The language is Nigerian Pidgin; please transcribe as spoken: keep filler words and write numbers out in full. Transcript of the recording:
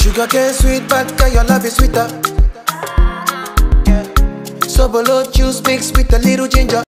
Sugar cane sweet, but girl, your love is sweeter. Sobolo juice mixed with a little ginger.